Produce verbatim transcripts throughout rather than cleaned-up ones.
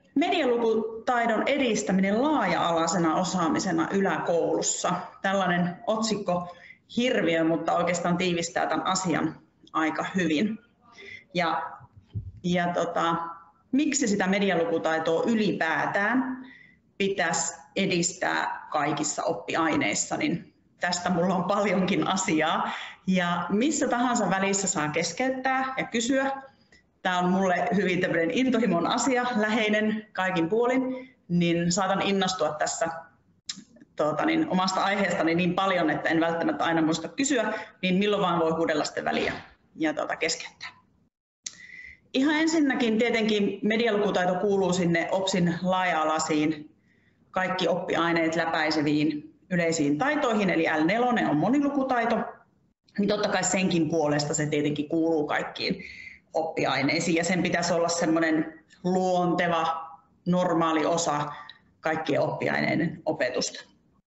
Medialukutaidon edistäminen laaja-alaisena osaamisena yläkoulussa. Tällainen otsikko hirviö, mutta oikeastaan tiivistää tämän asian aika hyvin. Ja, ja tota, miksi sitä medialukutaitoa ylipäätään pitäisi edistää kaikissa oppiaineissa, niin tästä mulla on paljonkin asiaa. Ja missä tahansa välissä saa keskeyttää ja kysyä. Tämä on mulle hyvin tämmöinen intohimon asia, läheinen kaikin puolin, niin saatan innostua tässä tuota, niin, omasta aiheestani niin paljon, että en välttämättä aina muista kysyä, niin milloin vaan voi huudella sitten väliä ja tuota, keskeyttää. Ihan ensinnäkin tietenkin medialukutaito kuuluu sinne OPSin laaja-alaisiin, kaikki oppiaineet läpäiseviin yleisiin taitoihin, eli L neljä on monilukutaito, niin totta kai senkin puolesta se tietenkin kuuluu kaikkiin oppiaineisiin ja sen pitäisi olla semmoinen luonteva, normaali osa kaikkien oppiaineiden opetusta.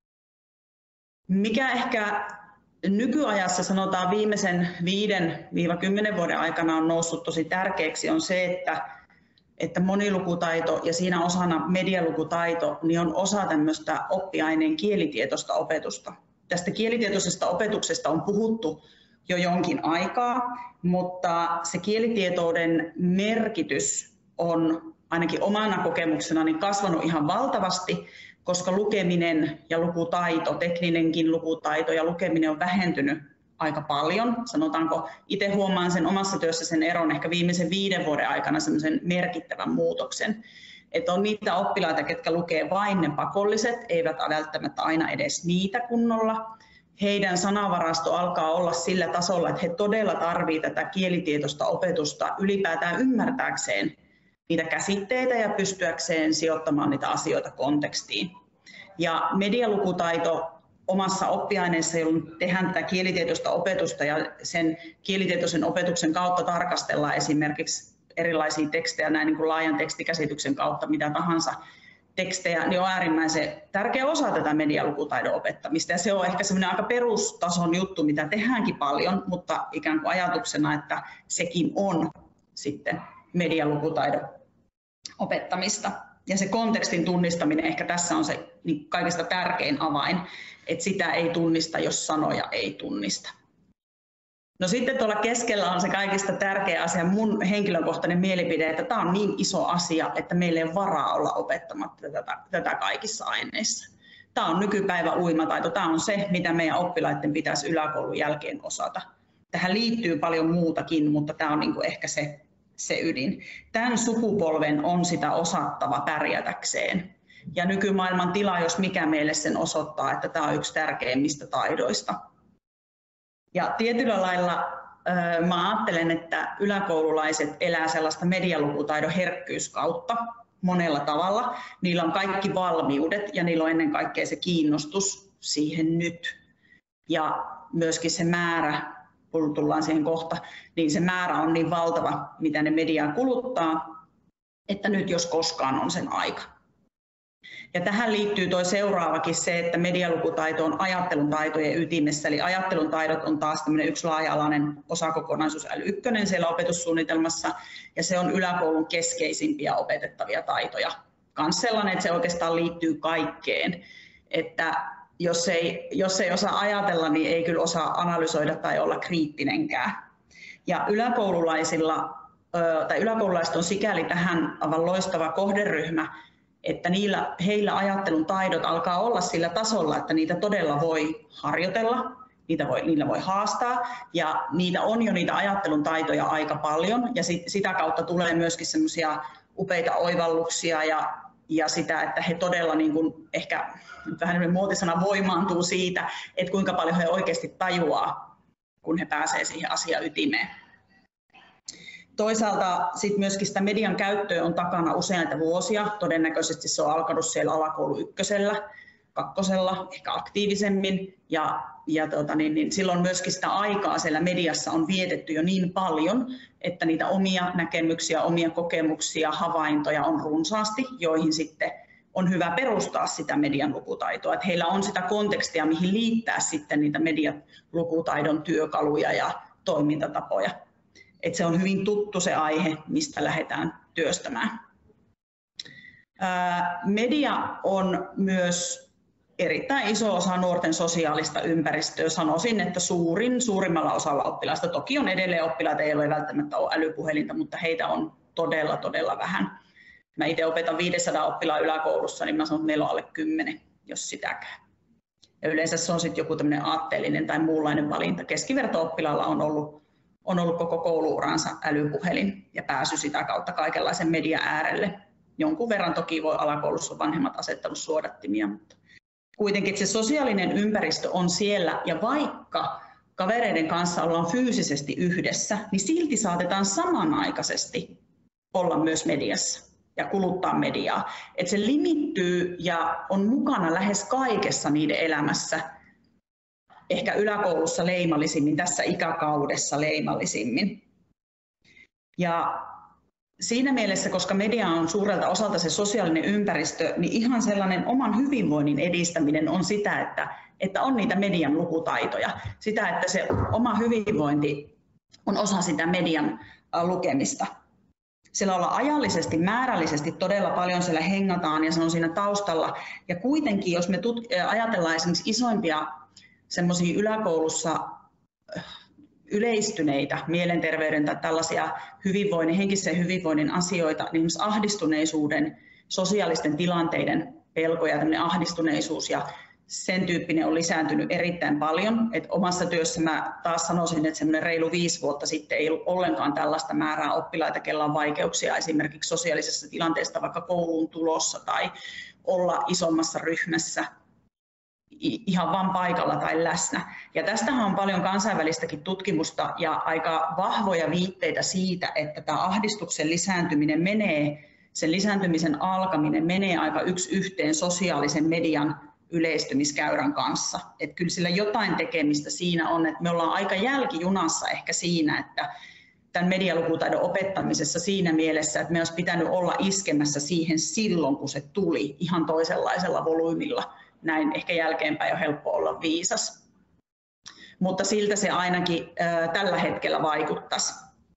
Mikä ehkä nykyajassa sanotaan viimeisen viiden kymmenen vuoden aikana on noussut tosi tärkeäksi on se, että, että monilukutaito ja siinä osana medialukutaito niin on osa tämmöistä oppiaineen kielitietoista opetusta. Tästä kielitietoisesta opetuksesta on puhuttu jo jonkin aikaa, mutta se kielitietouden merkitys on ainakin omana kokemuksenani kasvanut ihan valtavasti, koska lukeminen ja lukutaito, tekninenkin lukutaito ja lukeminen on vähentynyt aika paljon. Sanotaanko, itse huomaan sen omassa työssä sen eron ehkä viimeisen viiden vuoden aikana semmoisen merkittävän muutoksen. Että on niitä oppilaita, ketkä lukee vain ne pakolliset, eivät välttämättä aina edes niitä kunnolla. Heidän sanavarasto alkaa olla sillä tasolla, että he todella tarvitsevat tätä kielitietoista opetusta ylipäätään ymmärtääkseen niitä käsitteitä ja pystyäkseen sijoittamaan niitä asioita kontekstiin. Ja medialukutaito omassa oppiaineessa, jolloin tehdään tätä kielitietoista opetusta ja sen kielitietoisen opetuksen kautta tarkastellaan esimerkiksi erilaisia tekstejä näin niin kuin laajan tekstikäsityksen kautta, mitä tahansa tekstejä, niin on äärimmäisen tärkeä osa tätä medialukutaidon opettamista. Ja se on ehkä semmoinen aika perustason juttu, mitä tehdäänkin paljon, mutta ikään kuin ajatuksena, että sekin on sitten medialukutaidon opettamista. Ja se kontekstin tunnistaminen ehkä tässä on se niin kaikista tärkein avain, että sitä ei tunnista, jos sanoja ei tunnista. No sitten tuolla keskellä on se kaikista tärkeä asia, mun henkilökohtainen mielipide, että tämä on niin iso asia, että meillä ei ole varaa olla opettamatta tätä, tätä kaikissa aineissa. Tämä on nykypäivä uimataito, tämä on se, mitä meidän oppilaiden pitäisi yläkoulun jälkeen osata. Tähän liittyy paljon muutakin, mutta tämä on niin kuin ehkä se, se ydin. Tämän sukupolven on sitä osattava pärjätäkseen. Ja nykymaailman tila, jos mikä meille sen osoittaa, että tämä on yksi tärkeimmistä taidoista. Ja tietyllä lailla äh, mä ajattelen, että yläkoululaiset elää sellaista medialukutaidon herkkyyskautta monella tavalla. Niillä on kaikki valmiudet ja niillä on ennen kaikkea se kiinnostus siihen nyt. Ja myöskin se määrä, kun tullaan siihen kohta, niin se määrä on niin valtava, mitä ne mediaa kuluttaa, että nyt jos koskaan on sen aika. Ja tähän liittyy tuo seuraavakin se, että medialukutaito on ajattelun taitojen ytimessä, eli ajattelun taidot on taas tämmöinen yksi laaja-alainen osakokonaisuus L yksi siellä opetussuunnitelmassa, ja se on yläkoulun keskeisimpiä opetettavia taitoja. Kans sellainen, että se oikeastaan liittyy kaikkeen, että jos ei, jos ei osaa ajatella, niin ei kyllä osaa analysoida tai olla kriittinenkään. Ja yläkoululaisilla, tai yläkoululaiset on sikäli tähän aivan loistava kohderyhmä, että niillä, heillä ajattelun taidot alkaa olla sillä tasolla, että niitä todella voi harjoitella, niitä voi, niillä voi haastaa ja niitä on jo niitä ajattelun taitoja aika paljon ja sit, sitä kautta tulee myöskin semmoisia upeita oivalluksia ja, ja sitä, että he todella niin kuin ehkä vähän muotisana voimaantuu siitä, että kuinka paljon he oikeasti tajuaa, kun he pääsevät siihen asian ytimeen. Toisaalta sit myöskin sitä median käyttöä on takana useita vuosia. Todennäköisesti se on alkanut siellä alakoulu ykkösellä, kakkosella, ehkä aktiivisemmin. Ja, ja tota niin, niin silloin myöskin sitä aikaa siellä mediassa on vietetty jo niin paljon, että niitä omia näkemyksiä, omia kokemuksia, havaintoja on runsaasti, joihin sitten on hyvä perustaa sitä median lukutaitoa. Että heillä on sitä kontekstia, mihin liittää sitten niitä median lukutaidon työkaluja ja toimintatapoja. Että se on hyvin tuttu se aihe, mistä lähdetään työstämään. Media on myös erittäin iso osa nuorten sosiaalista ympäristöä. Sanoisin, että suurin, suurimmalla osalla oppilaista, toki on edelleen oppilaita, ei ole välttämättä ole älypuhelinta, mutta heitä on todella, todella vähän. Mä itse opetan viisisataa oppilaan yläkoulussa, niin mä sanon, että meillä on alle kymmenen, jos sitäkään. Ja yleensä se on sitten joku tämmöinen aatteellinen tai muunlainen valinta. Keskiverto-oppilaalla on ollut, on ollut koko kouluuransa älypuhelin ja pääsy sitä kautta kaikenlaisen median äärelle. Jonkun verran toki voi alakoulussa vanhemmat asettanut suodattimia, mutta kuitenkin se sosiaalinen ympäristö on siellä, ja vaikka kavereiden kanssa ollaan fyysisesti yhdessä, niin silti saatetaan samanaikaisesti olla myös mediassa ja kuluttaa mediaa. Että se limittyy ja on mukana lähes kaikessa niiden elämässä, ehkä yläkoulussa leimallisimmin, tässä ikäkaudessa leimallisimmin. Ja siinä mielessä, koska media on suurelta osalta se sosiaalinen ympäristö, niin ihan sellainen oman hyvinvoinnin edistäminen on sitä, että, että on niitä median lukutaitoja. Sitä, että se oma hyvinvointi on osa sitä median lukemista. Siellä ollaan ajallisesti, määrällisesti todella paljon, siellä hengataan ja se on siinä taustalla. Ja kuitenkin, jos me tut- ajatellaan esimerkiksi isoimpia semmoisia yläkoulussa yleistyneitä mielenterveyden tai tällaisia hyvinvoinnin, henkisen hyvinvoinnin asioita, niin esimerkiksi ahdistuneisuuden, sosiaalisten tilanteiden pelko ja tämmöinen ahdistuneisuus ja sen tyyppinen on lisääntynyt erittäin paljon. Et omassa työssä mä taas sanoisin, että semmoinen reilu viisi vuotta sitten ei ollut ollenkaan tällaista määrää oppilaita, kella on vaikeuksia esimerkiksi sosiaalisessa tilanteessa, vaikka kouluun tulossa tai olla isommassa ryhmässä ihan vain paikalla tai läsnä. Ja tästähän on paljon kansainvälistäkin tutkimusta ja aika vahvoja viitteitä siitä, että tämä ahdistuksen lisääntyminen menee, sen lisääntymisen alkaminen menee aika yksi yhteen sosiaalisen median yleistymiskäyrän kanssa. Että kyllä sillä jotain tekemistä siinä on, että me ollaan aika jälkijunassa ehkä siinä, että tämän medialukutaidon opettamisessa siinä mielessä, että me olisi pitänyt olla iskemässä siihen silloin, kun se tuli ihan toisenlaisella volyymilla. Näin ehkä jälkeenpäin on helppo olla viisas. Mutta siltä se ainakin ää, tällä hetkellä vaikuttaisi.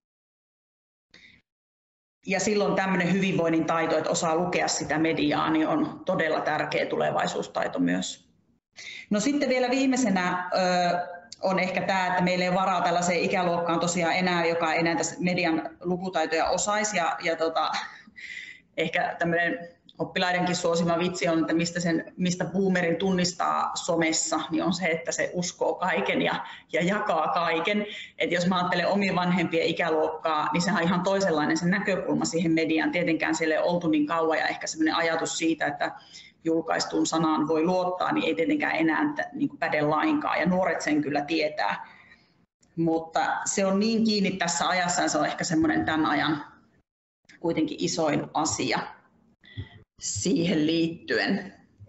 Ja silloin tämmöinen hyvinvoinnin taito, että osaa lukea sitä mediaa, niin on todella tärkeä tulevaisuustaito myös. No sitten vielä viimeisenä ää, on ehkä tämä, että meillä ei ole varaa tällaiseen ikäluokkaan tosiaan enää, joka ei enää tässä median lukutaitoja osaisi. Ja, ja tota, ehkä tämmöinen oppilaidenkin suosima vitsi on, että mistä, sen, mistä boomerin tunnistaa somessa, niin on se, että se uskoo kaiken ja, ja jakaa kaiken. Et jos mä ajattelen omien vanhempien ikäluokkaa, niin sehän on ihan toisenlainen se näkökulma siihen mediaan. Tietenkään siellä ei oltu niin kauan ja ehkä sellainen ajatus siitä, että julkaistuun sanaan voi luottaa, niin ei tietenkään enää niin kuin päde lainkaan. Ja nuoret sen kyllä tietää. Mutta se on niin kiinni tässä ajassa ja se on ehkä semmoinen tämän ajan kuitenkin isoin asia siihen liittyen.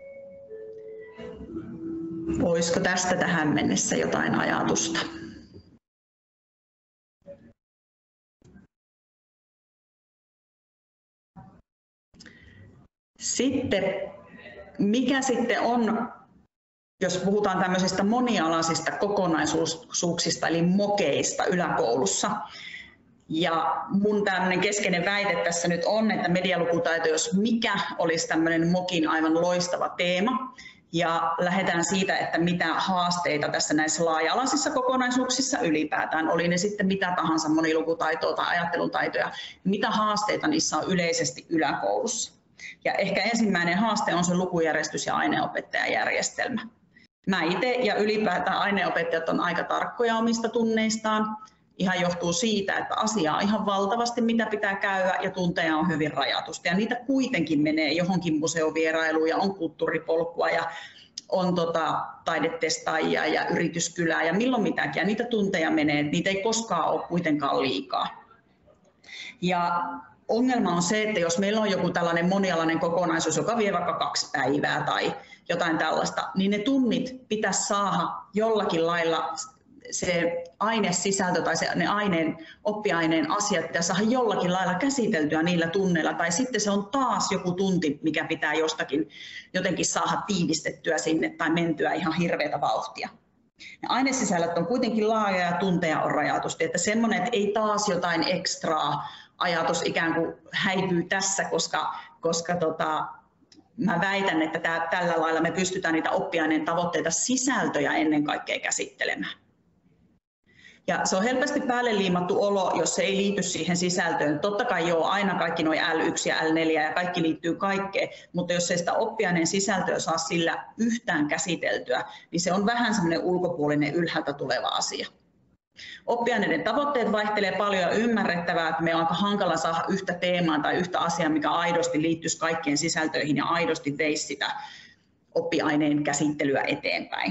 Voisiko tästä tähän mennessä jotain ajatusta? Sitten, mikä sitten on, jos puhutaan tämmöisistä monialaisista kokonaisuuksista, eli mokeista yläkoulussa, ja mun tämmöinen keskeinen väite tässä nyt on, että medialukutaito, jos mikä, olisi tämmöinen mokin aivan loistava teema. Ja lähdetään siitä, että mitä haasteita tässä näissä laaja-alaisissa kokonaisuuksissa ylipäätään, oli ne sitten mitä tahansa monilukutaitoa tai ajattelutaitoja, mitä haasteita niissä on yleisesti yläkoulussa. Ja ehkä ensimmäinen haaste on se lukujärjestys ja aineenopettajajärjestelmä. Mä itse ja ylipäätään aineenopettajat on aika tarkkoja omista tunneistaan. Ihan johtuu siitä, että asiaa on ihan valtavasti, mitä pitää käydä ja tunteja on hyvin rajatusti. Ja niitä kuitenkin menee johonkin museovierailuun ja on kulttuuripolkua ja on tota, taidetestaajia ja yrityskylää ja milloin mitäkin. Ja niitä tunteja menee, että niitä ei koskaan ole kuitenkaan liikaa. Ja ongelma on se, että jos meillä on joku tällainen monialainen kokonaisuus, joka vie vaikka kaksi päivää tai jotain tällaista, niin ne tunnit pitäisi saada jollakin lailla, se ainesisältö tai se, ne aineen, oppiaineen asiat pitää saada jollakin lailla käsiteltyä niillä tunneilla, tai sitten se on taas joku tunti, mikä pitää jostakin jotenkin saada tiivistettyä sinne tai mentyä ihan hirveätä vauhtia. Ne ainesisällöt on kuitenkin laaja ja tunteja on rajatusti, että semmoinen, että ei taas jotain ekstraa ajatus ikään kuin häipyy tässä, koska koska tota, mä väitän, että tää, tällä lailla me pystytään niitä oppiaineen tavoitteita, sisältöjä ennen kaikkea käsittelemään. Ja se on helposti päälle liimattu olo, jos se ei liity siihen sisältöön. Totta kai joo, aina kaikki nuo L yksi ja L neljä ja kaikki liittyy kaikkeen, mutta jos ei sitä oppiaineen sisältöä saa sillä yhtään käsiteltyä, niin se on vähän semmoinen ulkopuolinen ylhäältä tuleva asia. Oppiaineiden tavoitteet vaihtelee paljon ja ymmärrettävää, että meidän on aika hankala saada yhtä teemaa tai yhtä asiaa, mikä aidosti liittyisi kaikkien sisältöihin ja aidosti veisi sitä oppiaineen käsittelyä eteenpäin.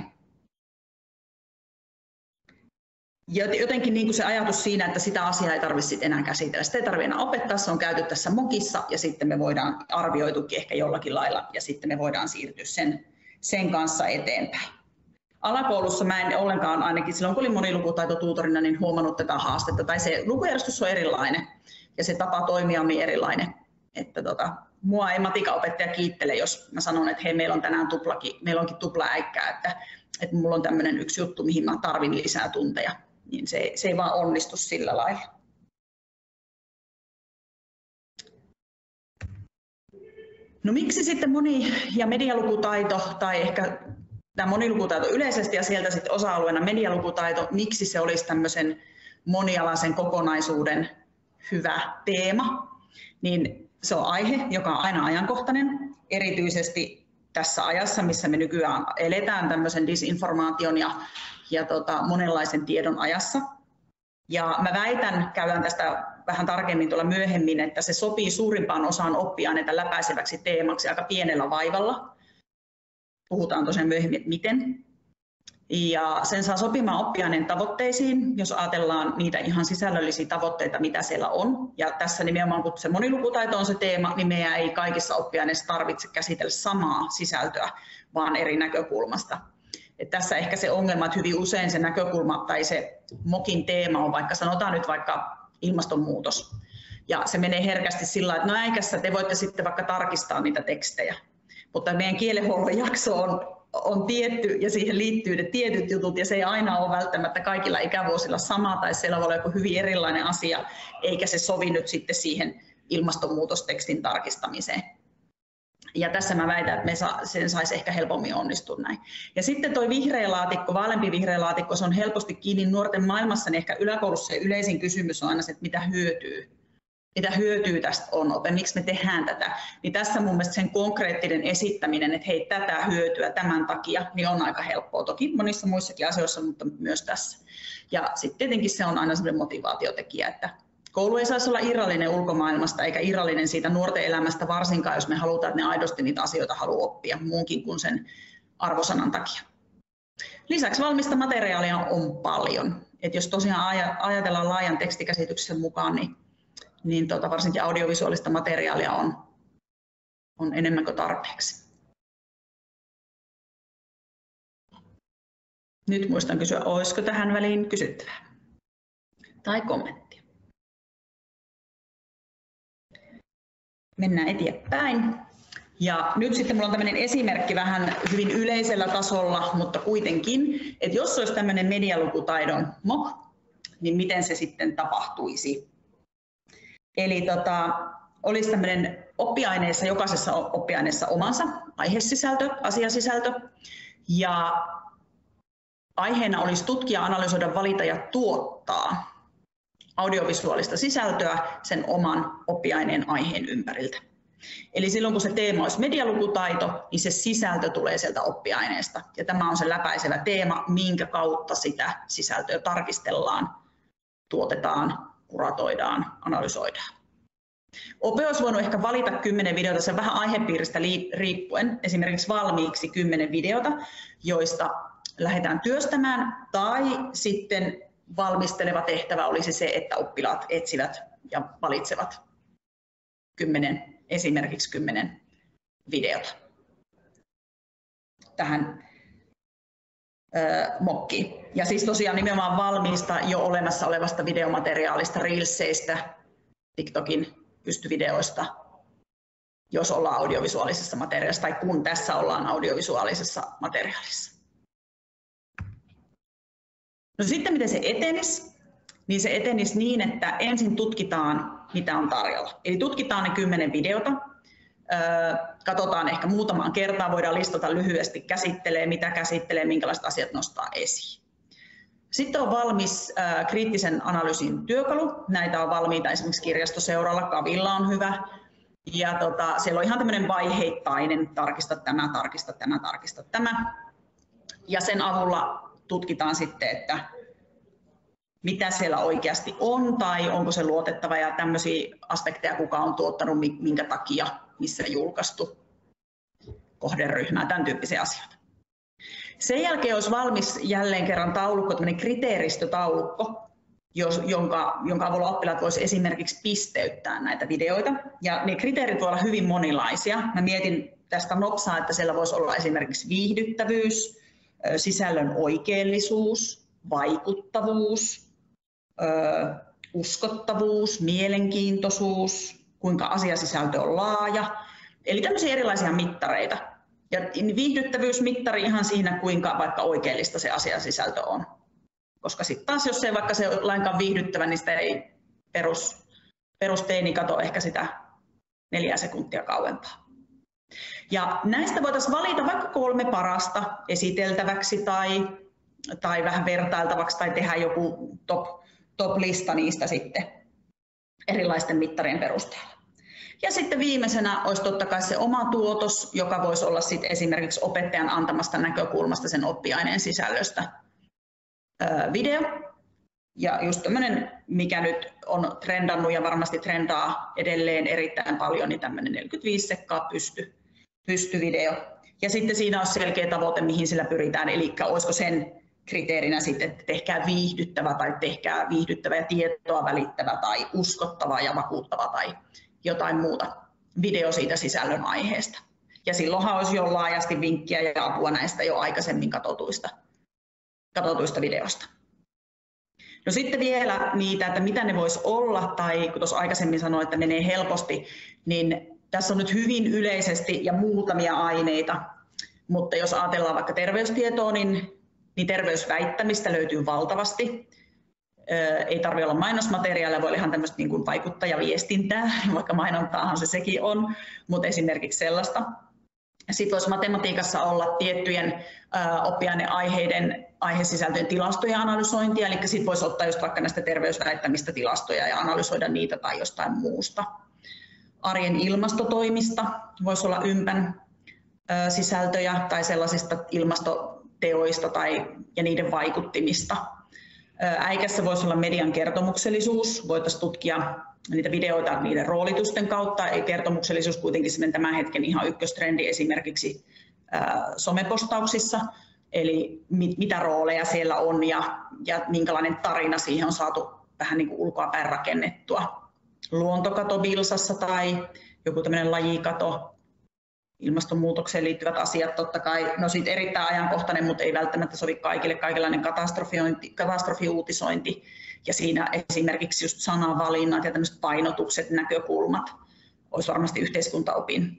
Jotenkin niin kuin se ajatus siinä, että sitä asiaa ei tarvitse enää käsitellä. Sitä ei tarvitse enää opettaa, se on käyty tässä mokissa ja sitten me voidaan arvioitukin ehkä jollakin lailla ja sitten me voidaan siirtyä sen, sen kanssa eteenpäin. Alakoulussa mä en ollenkaan, ainakin silloin kun olin monilukutaitotuutorina, niin huomannut tätä haastetta, tai se lukujärjestys on erilainen ja se tapa toimia on erilainen. Että tota, mua ei matikaopettaja kiittele, jos mä sanon, että hei, meillä on tänään tuplakin, meillä onkin tupla äikkää, että, että mulla on tämmöinen yksi juttu, mihin mä tarvin lisää tunteja, niin se, se ei vaan onnistu sillä lailla. No miksi sitten moni- ja medialukutaito tai ehkä tämä monilukutaito yleisesti ja sieltä sitten osa-alueena medialukutaito, miksi se olisi tämmöisen monialaisen kokonaisuuden hyvä teema, niin se on aihe, joka on aina ajankohtainen, erityisesti tässä ajassa, missä me nykyään eletään tämmöisen disinformaation ja, ja tota, monenlaisen tiedon ajassa. Ja mä väitän, käydään tästä vähän tarkemmin tuolla myöhemmin, että se sopii suurimpaan osaan oppiaineita läpäiseväksi teemaksi aika pienellä vaivalla. Puhutaan tosiaan myöhemmin, että miten. Ja sen saa sopimaan oppiaineen tavoitteisiin, jos ajatellaan niitä ihan sisällöllisiä tavoitteita, mitä siellä on. Ja tässä nimenomaan, kun se monilukutaito on se teema, niin meidän ei kaikissa oppiaineissa tarvitse käsitellä samaa sisältöä, vaan eri näkökulmasta. Et tässä ehkä se ongelma, että hyvin usein se näkökulma tai se mokin teema on vaikka, sanotaan nyt vaikka ilmastonmuutos. Ja se menee herkästi sillä tavalla, että no äikässä te voitte sitten vaikka tarkistaa niitä tekstejä. Mutta meidän kielenhuollon jakso on, on tietty ja siihen liittyy ne tietyt jutut ja se ei aina ole välttämättä kaikilla ikävuosilla sama tai siellä voi olla joku hyvin erilainen asia eikä se sovi nyt sitten siihen ilmastonmuutostekstin tarkistamiseen. Ja tässä mä väitän, että me sa, sen saisi ehkä helpommin onnistua näin. Ja sitten tuo vihreä laatikko, vaaleampi vihreä laatikko, se on helposti kiinni nuorten maailmassa, niin ehkä yläkoulussa se yleisin kysymys on aina se, että mitä hyötyy. Mitä hyötyä tästä on, ope, miksi me tehdään tätä, niin tässä mun mielestä sen konkreettinen esittäminen, että hei, tätä hyötyä tämän takia, niin on aika helppoa. Toki monissa muissakin asioissa, mutta myös tässä. Ja sitten tietenkin se on aina sellainen motivaatiotekijä, että koulu ei saisi olla irrallinen ulkomaailmasta eikä irrallinen siitä nuorten elämästä varsinkaan, jos me halutaan, että ne aidosti niitä asioita haluaa oppia muunkin kuin sen arvosanan takia. Lisäksi valmista materiaalia on paljon. Et jos tosiaan ajatellaan laajan tekstikäsityksen mukaan, niin niin tota, varsinkin audiovisuaalista materiaalia on, on enemmän kuin tarpeeksi. Nyt muistan kysyä, olisiko tähän väliin kysyttävää tai kommenttia. Mennään eteenpäin. Ja nyt sitten minulla on tämmöinen esimerkki vähän hyvin yleisellä tasolla, mutta kuitenkin, että jos olisi tämmöinen medialukutaidon mock, niin miten se sitten tapahtuisi? Eli tota, olisi tämmöinen oppiaineessa, jokaisessa oppiaineessa omansa aihesisältö, asiasisältö, ja aiheena olisi tutkia, analysoida, valita ja tuottaa audiovisuaalista sisältöä sen oman oppiaineen aiheen ympäriltä. Eli silloin kun se teema olisi medialukutaito, niin se sisältö tulee sieltä oppiaineesta. Ja tämä on se läpäisevä teema, minkä kautta sitä sisältöä tarkistellaan, tuotetaan, kuratoidaan, analysoidaan. Ope olisi voinut ehkä valita kymmenen videota, se vähän aihepiiristä riippuen, esimerkiksi valmiiksi kymmenen videota, joista lähdetään työstämään, tai sitten valmisteleva tehtävä olisi se, että oppilaat etsivät ja valitsevat kymmenen, esimerkiksi kymmenen videota tähän mokki. Ja siis tosiaan nimenomaan valmiista jo olemassa olevasta videomateriaalista, reelseistä, TikTokin pystyvideoista, jos ollaan audiovisuaalisessa materiaalissa tai kun tässä ollaan audiovisuaalisessa materiaalissa. No sitten miten se etenisi? Niin se etenisi niin, että ensin tutkitaan, mitä on tarjolla. Eli tutkitaan ne kymmenen videota, Katsotaan ehkä muutamaan kertaan, voidaan listata lyhyesti, käsittelee, mitä käsittelee, minkälaiset asiat nostaa esiin. Sitten on valmis kriittisen analyysin työkalu. Näitä on valmiita esimerkiksi Kirjastoseuralla, Kavilla on hyvä. Ja tota, siellä on ihan tämmöinen vaiheittainen, tarkista tämä, tarkista tämä, tarkista tämä. Ja sen avulla tutkitaan sitten, että mitä siellä oikeasti on tai onko se luotettava ja tämmöisiä aspekteja, kuka on tuottanut, minkä takia, missä julkaistu, kohderyhmää, tämän tyyppisiä asioita. Sen jälkeen olisi valmis jälleen kerran taulukko, tämmöinen kriteeristötaulukko, jonka, jonka avulla oppilaat voisivat esimerkiksi pisteyttää näitä videoita. Ja ne kriteerit voivat olla hyvin monilaisia. Mä mietin tästä nopsaa, että siellä voisi olla esimerkiksi viihdyttävyys, sisällön oikeellisuus, vaikuttavuus, uskottavuus, mielenkiintoisuus, kuinka asiasisältö on laaja. Eli tämmöisiä erilaisia mittareita. Ja viihdyttävyysmittari ihan siinä, kuinka vaikka oikeellista se asiasisältö on. Koska sitten taas, jos ei vaikka se ole lainkaan viihdyttävä, niin sitä ei perus, perusteini kato ehkä sitä neljä sekuntia kauempaa. Ja näistä voitaisiin valita vaikka kolme parasta esiteltäväksi tai, tai vähän vertailtavaksi tai tehdä joku top, top-lista niistä sitten erilaisten mittarien perusteella. Ja sitten viimeisenä olisi totta kai se oma tuotos, joka voisi olla sitten esimerkiksi opettajan antamasta näkökulmasta sen oppiaineen sisällöstä video. Ja just tämmöinen, mikä nyt on trendannut ja varmasti trendaa edelleen erittäin paljon, niin tämmöinen neljäkymmentäviisi sekkaa pysty, pystyvideo. Ja sitten siinä on selkeä tavoite, mihin sillä pyritään, eli olisiko sen kriteerinä sitten, että tehkää viihdyttävä tai tehkää viihdyttävä ja tietoa välittävä tai uskottava ja vakuuttava tai jotain muuta video siitä sisällön aiheesta. Ja silloinhan olisi jo laajasti vinkkiä ja apua näistä jo aikaisemmin katsotuista, katsotuista videosta. No sitten vielä niitä, että mitä ne voisi olla, tai kun tuossa aikaisemmin sanoin, että menee helposti, niin tässä on nyt hyvin yleisesti ja muutamia aineita, mutta jos ajatellaan vaikka terveystietoa, niin, niin terveysväittämistä löytyy valtavasti. Ei tarvitse olla mainosmateriaalia, voi olla ihan tämmöistä niin kuin vaikuttajaviestintää, vaikka mainontaahan se sekin on, mutta esimerkiksi sellaista. Sitten voisi matematiikassa olla tiettyjen oppiaineaiheiden aihesisältöjen tilastojen analysointia, eli sitten voisi ottaa just vaikka näistä terveysväittämistä tilastoja ja analysoida niitä tai jostain muusta. Arjen ilmastotoimista voisi olla ympän sisältöjä tai sellaisista ilmastoteoista tai, ja niiden vaikuttimista. Äikässä voisi olla median kertomuksellisuus, voitaisiin tutkia niitä videoita niiden roolitusten kautta, ei kertomuksellisuus kuitenkin tämän hetken ihan ykköstrendi esimerkiksi somepostauksissa, eli mit, mitä rooleja siellä on ja, ja minkälainen tarina siihen on saatu vähän niin kuin ulkoapäin rakennettua. Luontokato Bilsassa tai joku tämmöinen lajikato, ilmastonmuutokseen liittyvät asiat totta kai, no siitä erittäin ajankohtainen, mutta ei välttämättä sovi kaikille, kaikenlainen katastrofiuutisointi ja siinä esimerkiksi just sanavalinnat ja tämmöiset painotukset, näkökulmat olisi varmasti yhteiskuntaopin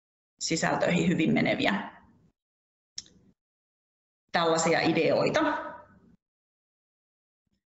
sisältöihin hyvin meneviä tällaisia ideoita.